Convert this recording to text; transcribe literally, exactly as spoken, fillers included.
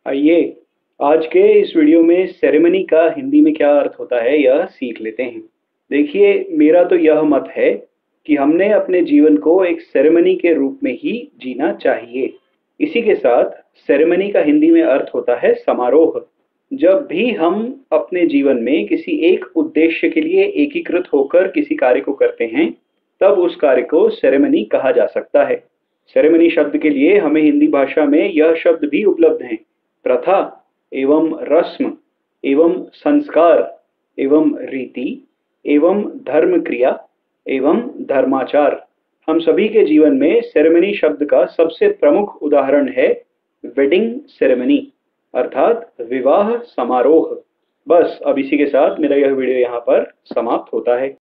आइए आज के इस वीडियो में सेरेमनी का हिंदी में क्या अर्थ होता है यह सीख लेते हैं। देखिए, मेरा तो यह मत है कि हमने अपने जीवन को एक सेरेमनी के रूप में ही जीना चाहिए। इसी के साथ सेरेमनी का हिंदी में अर्थ होता है समारोह। जब भी हम अपने जीवन में किसी एक उद्देश्य के लिए एकीकृत होकर किसी कार्य को करते हैं, तब उस कार्य को सेरेमनी कहा जा सकता है। सेरेमनी शब्द के लिए हमें हिंदी भाषा में यह शब्द भी उपलब्ध हैं: प्रथा एवं रस्म एवं संस्कार एवं रीति एवं धर्म क्रिया एवं धर्माचार। हम सभी के जीवन में सेरेमनी शब्द का सबसे प्रमुख उदाहरण है वेडिंग सेरेमनी, अर्थात विवाह समारोह। बस अब इसी के साथ मेरा यह वीडियो यहाँ पर समाप्त होता है।